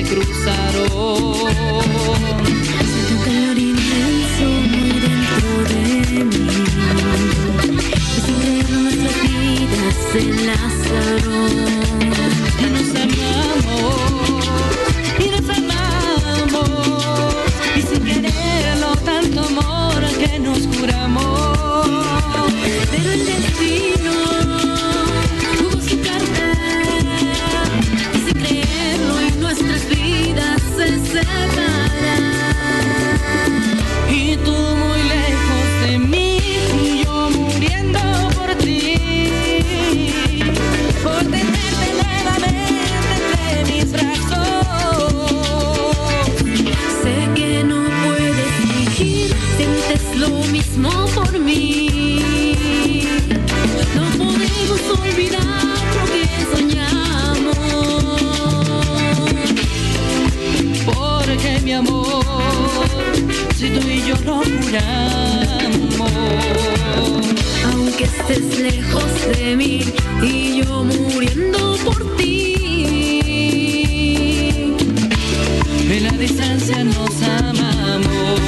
cruzaron. Siento un calor inmenso muy dentro de mí. Y sin creerlo nuestras vidas se enlazaron. Y nos amamos, y sin quererlo tanto amor que nos curamos. Pero el destino jugó su carta y sin creerlo y nuestras vidas se separan. Y tú muy lejos de mí y yo muriendo por ti, por tenerte nuevamente entre mis brazos. Sé que no puedes fingir, sientes lo mismo por mí. No podemos olvidar lo que soñamos. Porque mi amor, si tú y yo lo juramos, Aunque estés lejos de mí y yo muriendo por ti. en la distancia nos amamos.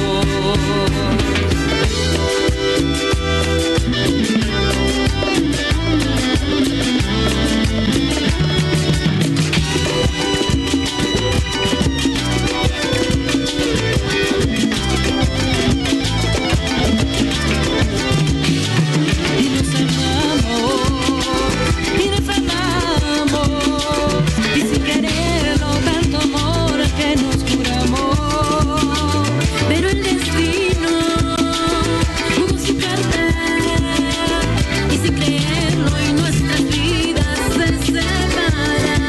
Y nos amamos, y sin quererlo tanto amor que nos curamos. Pero el destino jugó su carta y sin creerlo y nuestras vidas se separan.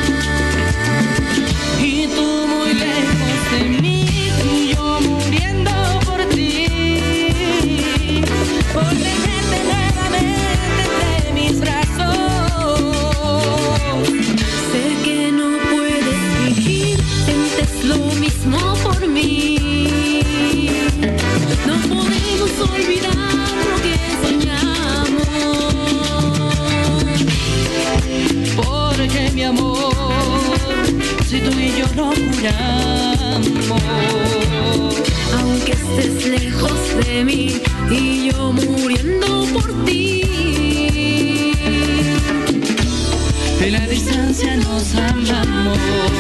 Y tú muy lejos de mí y yo muriendo por ti, por tenerte nuevamente entre mis brazos. Sé que no puedes fingir, sientes lo mismo por mí. No podemos olvidar lo que soñamos. Porque mi amor, si tú y yo lo juramos, Aunque estés lejos de mí y yo muriendo por ti. en la distancia nos amamos.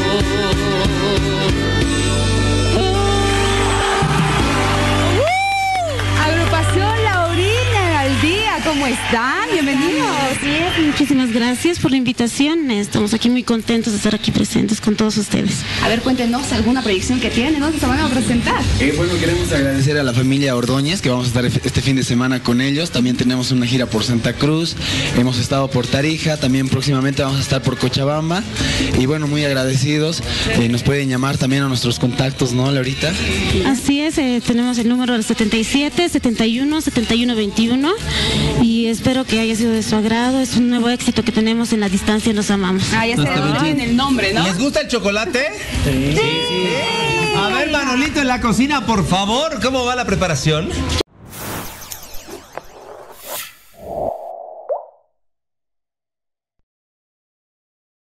Agrupación La Orina al Día, ¿cómo están? Bienvenidos. Muchísimas gracias por la invitación. Estamos aquí muy contentos de estar aquí presentes con todos ustedes. A ver, cuéntenos alguna proyección que tienen, ¿dónde se van a presentar? Bueno, queremos agradecer a la familia Ordóñez, que vamos a estar este fin de semana con ellos. También tenemos una gira por Santa Cruz, hemos estado por Tarija, también próximamente vamos a estar por Cochabamba. Y bueno, muy agradecidos. Nos pueden llamar también a nuestros contactos, ¿no, Laurita? Así es, tenemos el número del 77 71 71 21 y espero que haya sido de su agrado. Es un nuevo éxito que tenemos en La Distancia Nos Amamos. Ah, ya se en el nombre, ¿no? ¿Les gusta el chocolate? Sí. A ver, Manolito, en la cocina, por favor, ¿cómo va la preparación?